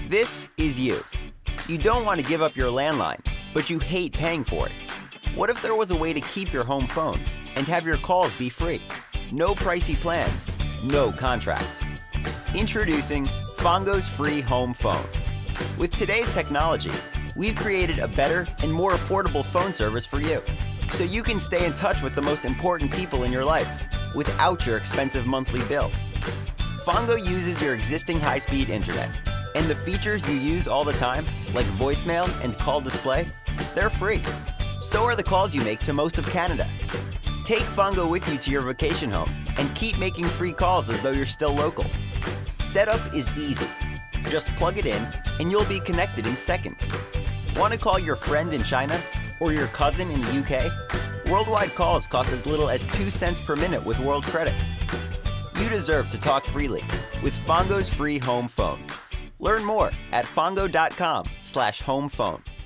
This is you. You don't want to give up your landline, but you hate paying for it. What if there was a way to keep your home phone and have your calls be free? No pricey plans, no contracts. Introducing Fongo's free home phone. With today's technology, we've created a better and more affordable phone service for you, so you can stay in touch with the most important people in your life without your expensive monthly bill. Fongo uses your existing high-speed internet, and the features you use all the time, like voicemail and call display, they're free. So are the calls you make to most of Canada. Take Fongo with you to your vacation home and keep making free calls as though you're still local. Setup is easy. Just plug it in and you'll be connected in seconds. Want to call your friend in China or your cousin in the UK? Worldwide calls cost as little as 2 cents per minute with World Credits. You deserve to talk freely with Fongo's free home phone. Learn more at fongo.com/homephone.